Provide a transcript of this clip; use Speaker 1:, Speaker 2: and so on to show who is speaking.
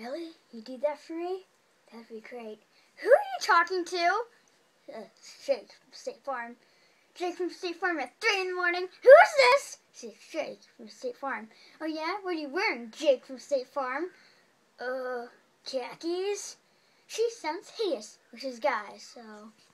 Speaker 1: Really? You do that for me? That'd be great. Who are you talking to? Jake from State Farm. Jake from State Farm at 3 in the morning. Who's this? It's Jake from State Farm. Oh yeah? What are you wearing, Jake from State Farm? Khakis? She sounds hideous, which is guys, so...